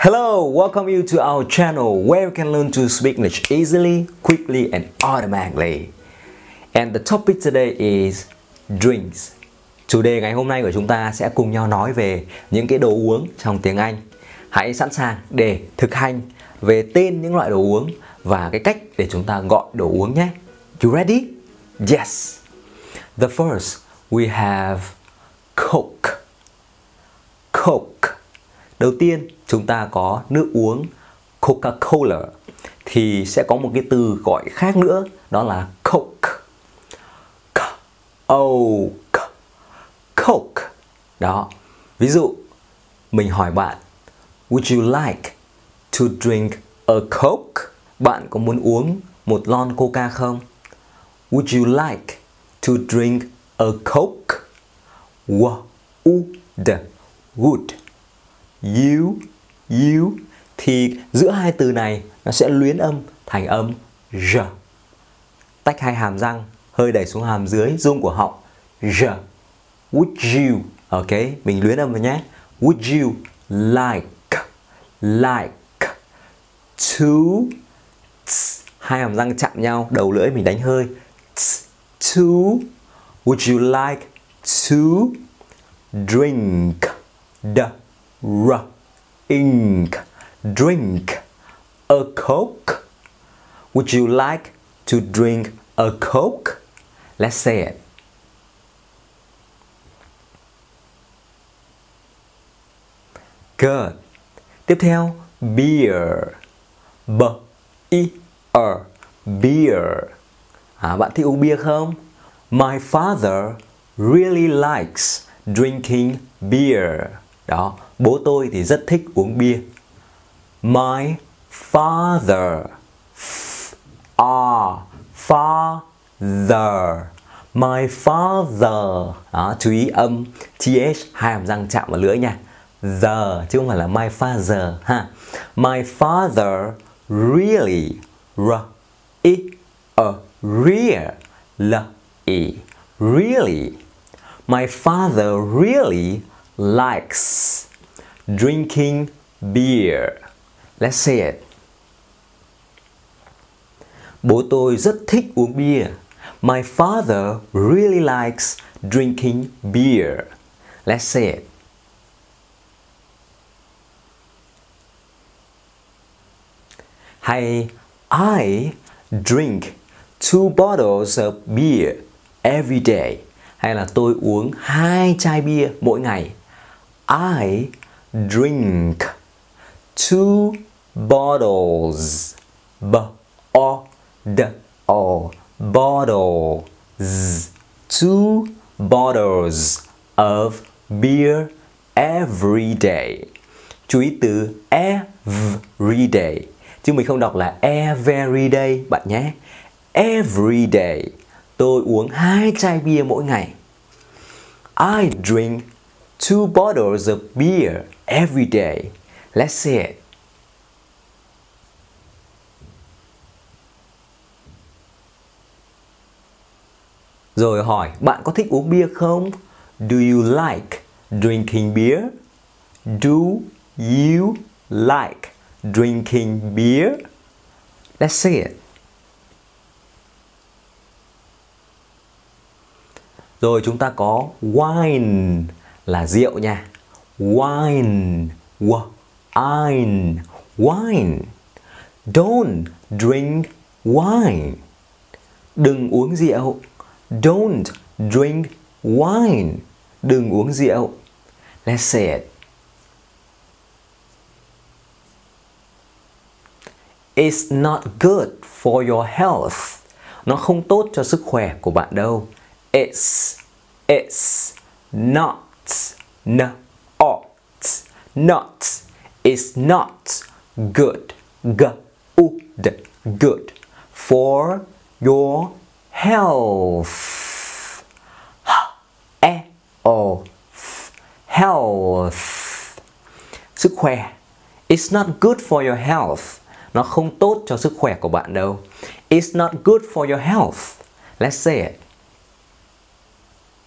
Hello, welcome you to our channel where you can learn to speak English easily, quickly and automatically. And the topic today is drinks. Chủ đề ngày hôm nay của chúng ta sẽ cùng nhau nói về những cái đồ uống trong tiếng Anh. Hãy sẵn sàng để thực hành về tên những loại đồ uống và cái cách để chúng ta gọi đồ uống nhé. You ready? Yes. The first, we have Coke. Coke. Đầu tiên chúng ta có nước uống Coca-Cola thì sẽ có một cái từ gọi khác nữa, đó là Coke. Coke. Đó. Ví dụ mình hỏi bạn, would you like to drink a Coke? Bạn có muốn uống một lon Coca không? Would you like to drink a Coke? Would. You thì giữa hai từ này nó sẽ luyến âm thành âm r. Tách hai hàm răng, hơi đẩy xuống hàm dưới rung của họng. R. Would you, ok, mình luyến âm vào nhé. Would you like to, hai hàm răng chạm nhau, đầu lưỡi mình đánh hơi. To. Would you like to drink drink a Coke? Would you like to drink a Coke? Let's say it. Good. Tiếp theo, beer. B-E-R. Beer. Bạn thích uống bia không? My father really likes drinking beer. Đó, bố tôi thì rất thích uống bia. My father. Father. My father. Đó, chú ý âm TH, hai hàm răng chạm vào lưỡi nha. The, chứ không phải là my father ha. My father really. Really. My father really likes drinking beer. Let's say it. Bố tôi rất thích uống bia. My father really likes drinking beer. Let's say it. Hay, I drink 2 bottles of beer every day. Hay là tôi uống 2 chai bia mỗi ngày. I drink 2 bottles. Bottles. 2 bottles of beer every day. Chú ý từ every day, chứ mình không đọc là every day bạn nhé. Every day. Tôi uống 2 chai bia mỗi ngày. I drink 2 bottles of beer every day. Let's say it. Rồi hỏi, bạn có thích uống bia không? Do you like drinking beer? Do you like drinking beer? Let's say it. Rồi chúng ta có wine là rượu nha. Wine. Don't drink wine. Đừng uống rượu. Don't drink wine. Đừng uống rượu. Let's say it. It's not good for your health. Nó không tốt cho sức khỏe của bạn đâu. It's not. It's not good. Good for your health. Health. Sức khỏe. It's not good for your health. Nó không tốt cho sức khỏe của bạn đâu. It's not good for your health. Let's say it.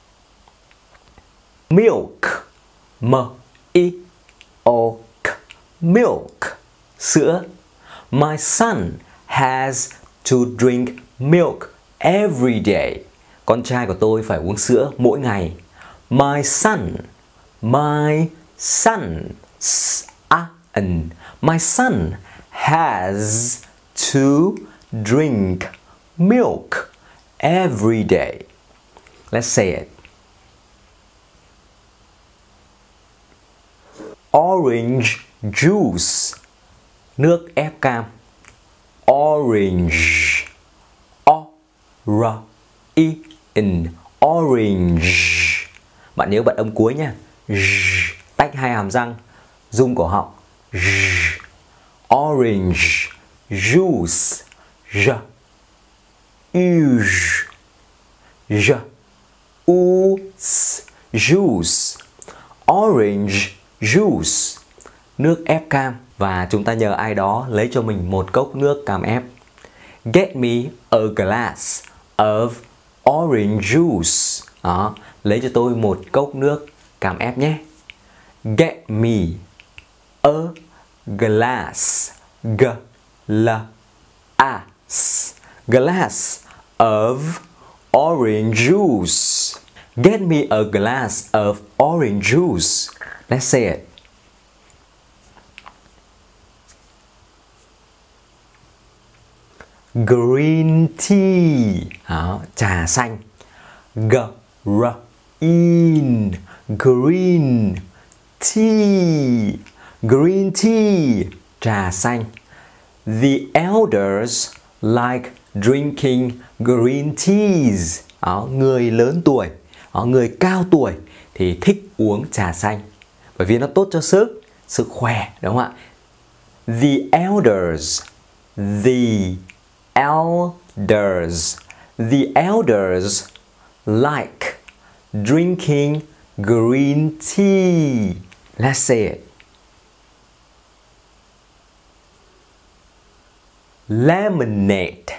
Milk. M-I-O-K. milk, sữa. My son has to drink milk every day. Con trai của tôi phải uống sữa mỗi ngày. My son, my son, my son has to drink milk every day. Let's say it. Orange juice, nước ép cam. Orange, orange. Bạn nhớ bật âm cuối nha. Tách hai hàm răng, rung cổ họng. Orange juice, juice. Orange juice, nước ép cam. Và chúng ta nhờ ai đó lấy cho mình một cốc nước cam ép. Get me a glass of orange juice. Đó, lấy cho tôi một cốc nước cam ép nhé. Get me a glass, glass of orange juice. Get me a glass of orange juice. Let's say it. Green tea. Đó, trà xanh. Green tea. Green tea, trà xanh. The elders like drinking green teas. Đó, người lớn tuổi, người cao tuổi thì thích uống trà xanh bởi vì nó tốt cho sức khỏe, đúng không ạ? The elders like drinking green tea. Let's say it. Lemonade.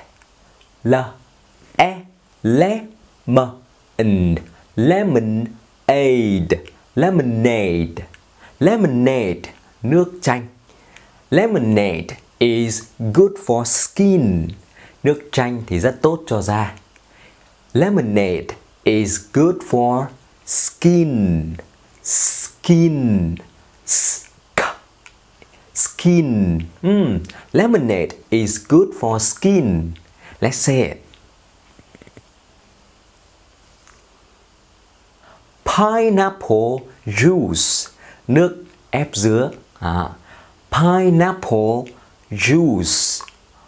Lemonade, nước chanh. Lemonade is good for skin. Nước chanh thì rất tốt cho da. Lemonade is good for skin. Lemonade is good for skin. Let's say it. Pineapple juice, nước ép dứa. Pineapple juice.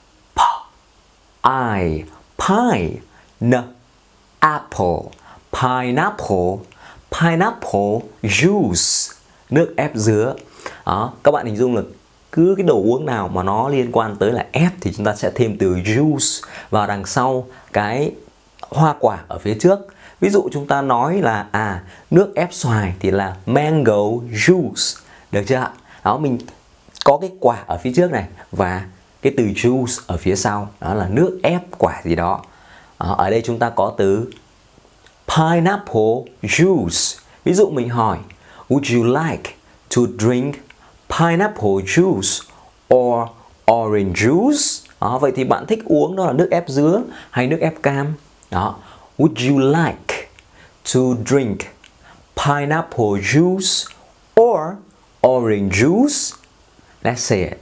Pineapple juice, nước ép dứa. Đó, các bạn hình dung là cứ cái đồ uống nào mà nó liên quan tới là ép thì chúng ta sẽ thêm từ juice vào đằng sau cái hoa quả ở phía trước. Ví dụ chúng ta nói là nước ép xoài thì là mango juice, được chưa ạ? Đó, mình có cái quả ở phía trước này và cái từ juice ở phía sau, đó là nước ép quả gì đó. Ở đây chúng ta có từ pineapple juice. Ví dụ mình hỏi, would you like to drink pineapple juice or orange juice? Vậy thì bạn thích uống đó là nước ép dứa hay nước ép cam? Đó. Would you like to drink pineapple juice or orange juice? Let's say it.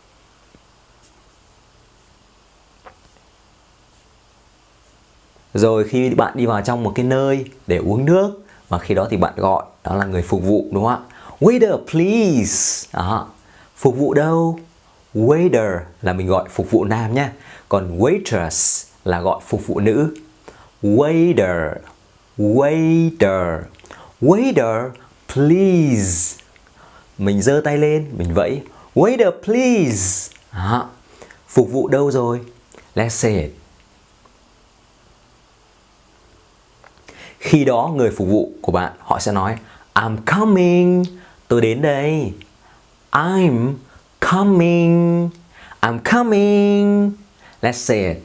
Rồi khi bạn đi vào trong một cái nơi để uống nước và khi đó thì bạn gọi, đó là người phục vụ, đúng không ạ? Waiter please. Đó. Phục vụ đâu? Waiter là mình gọi phục vụ nam nhé. Còn waitress là gọi phục vụ nữ. Waiter, waiter please. Mình giơ tay lên, mình vẫy. Waiter please. Đó. Phục vụ đâu rồi? Let's say it. Khi đó người phục vụ của bạn họ sẽ nói I'm coming. Tôi đến đây. I'm coming. I'm coming. Let's say it.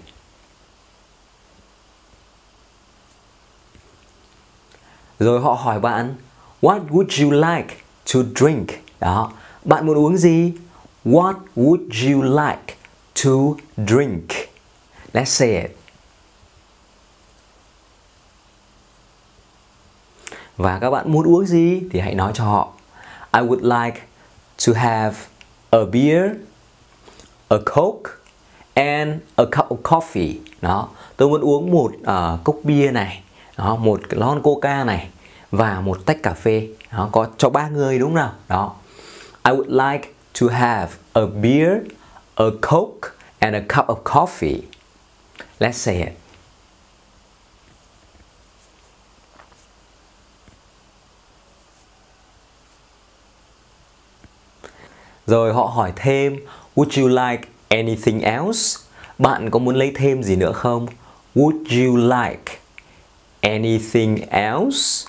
Rồi họ hỏi bạn What would you like to drink? Đó. Bạn muốn uống gì? What would you like to drink? Let's say it. Và các bạn muốn uống gì thì hãy nói cho họ. I would like to have a beer, a coke and a cup of coffee. Đó, tôi muốn uống một cốc bia này, đó, một lon coca này và một tách cà phê. Đó, có cho 3 người đúng không nào? Đó. I would like to have a beer, a coke and a cup of coffee. Let's say it. Rồi họ hỏi thêm, would you like anything else? Bạn có muốn lấy thêm gì nữa không? Would you like anything else?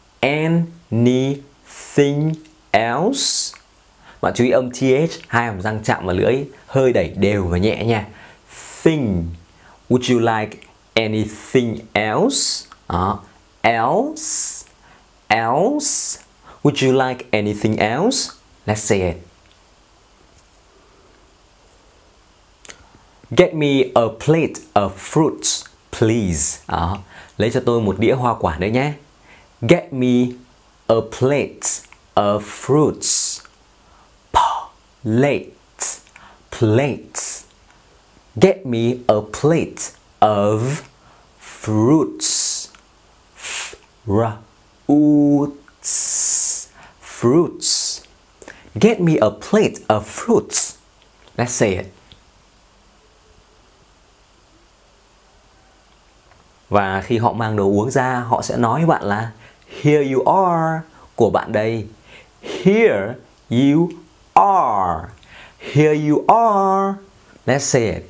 Anything else? Bạn chú ý âm TH, hai hàm răng chạm vào lưỡi, hơi đẩy đều và nhẹ nha. Thing. Would you like anything else? Else. Else. Would you like anything else? Let's say it. Get me a plate of fruits, please. Đó. Lấy cho tôi một đĩa hoa quả nữa nhé. Get me a plate of fruits. Plate. Plate. Get me a plate of fruits. Fruits. Get me a plate of fruits. Let's say it. Và khi họ mang đồ uống ra, họ sẽ nói với bạn là here you are, của bạn đây. Here you are. Here you are. Let's say it.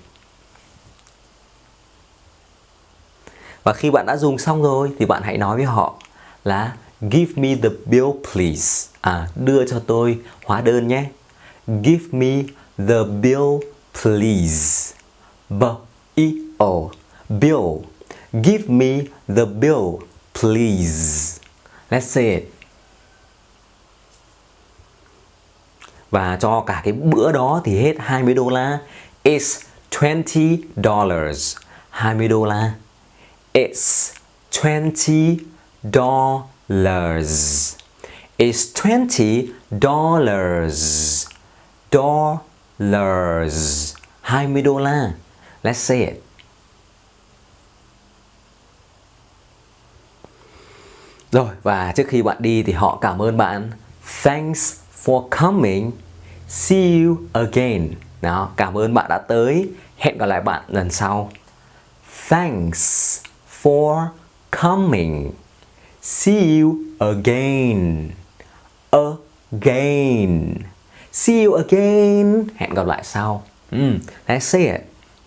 Và khi bạn đã dùng xong rồi thì bạn hãy nói với họ là give me the bill please. Đưa cho tôi hóa đơn nhé. Give me the bill please. B-I-O. Bill. Give me the bill, please. Let's say it. Và cho cả cái bữa đó thì hết $20. It's $20. $20. It's $20. It's $20. $20. Let's say it. Rồi, và trước khi bạn đi thì họ cảm ơn bạn. Thanks for coming. See you again. Đó, cảm ơn bạn đã tới. Hẹn gặp lại bạn lần sau. Thanks for coming. See you again. Again. See you again. Hẹn gặp lại sau. Let's say it.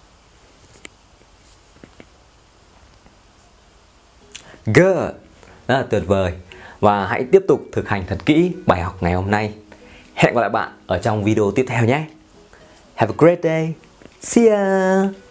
Good. Rất là tuyệt vời. Và hãy tiếp tục thực hành thật kỹ bài học ngày hôm nay. Hẹn gặp lại bạn ở trong video tiếp theo nhé. Have a great day. See ya.